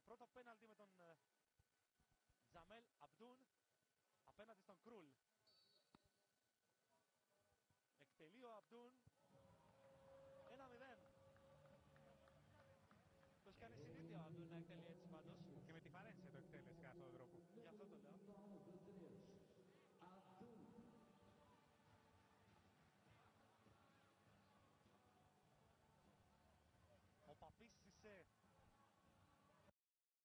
πρώτο πέναλτι με τον Τζαμέλ Αμπτούν απέναντι στον Κρούλ. Εκτελεί ο Αμπτούν 1-0. Το έχει κάνει συνήθεια ο Αμπτούν να εκτελεί έτσι πάντως. Και με τη Φαρένσε το εκτέλεσε κατά αυτόν τον τρόπο.